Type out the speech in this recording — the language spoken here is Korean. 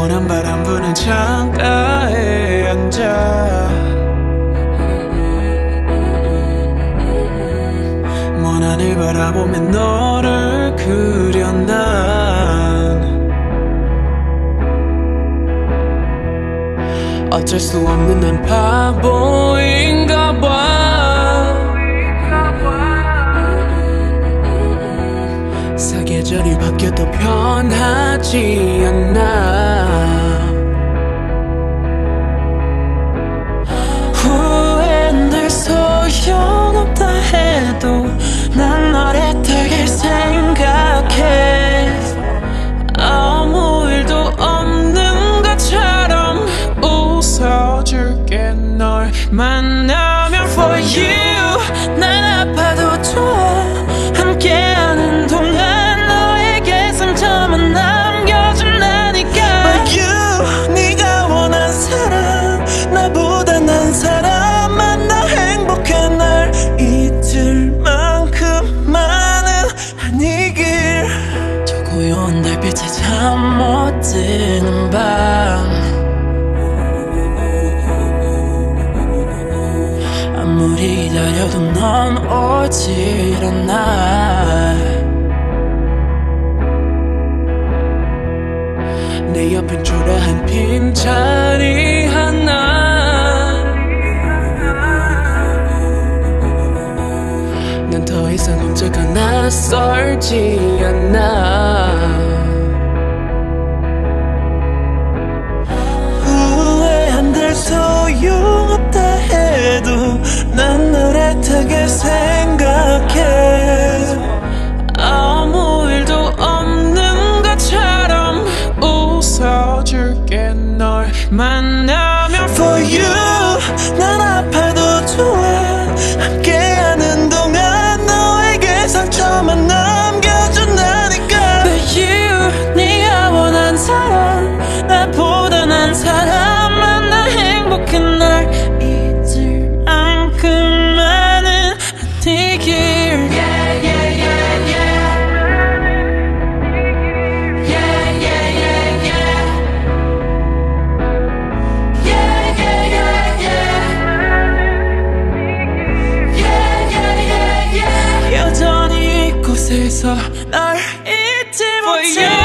시원한 바람 부는 창가에 앉아 먼 하늘 바라보며 너를 그려 난 어쩔 수 없는 난 바보인가 봐. 사계절이 바뀌어도 변하지 않아. 후회는 소용없다 해도 난 너를 되게 생각해. 아무 일도 없는 것처럼 웃어줄게. 널 만나면 for you 난 아파도 좋아. 함께하는 동안 너에게 상처만 남겨준다니까. But you 네가 원한 사람 나보다 난 사람만 나 행복해. 날 잊을 만큼만은 아니길. 저 고요한 달빛에 잠 못 드는 밤 아무리 기다려도 넌 오질 않아. 내 옆엔 초라한 빈자리 하나. 난 더 이상 혼자가 낯설지 않아. 소용없다 해도 난 널 애타게 생각해. 아무 일도 없는 것처럼 웃어줄게. 널 만나면 for you 난 아파도 좋아. 함께하는 동안 너에게 상처만 남겨준다니까. But you 네가 원한 사람 나보다 난 사람 날 잊을 만큼만은 아니길. Yeah, yeah, yeah, yeah. Yeah, yeah, yeah, yeah. Yeah, yeah, yeah, yeah. Yeah, yeah, yeah, yeah. 여전히 이곳에서 널 잊지 못해.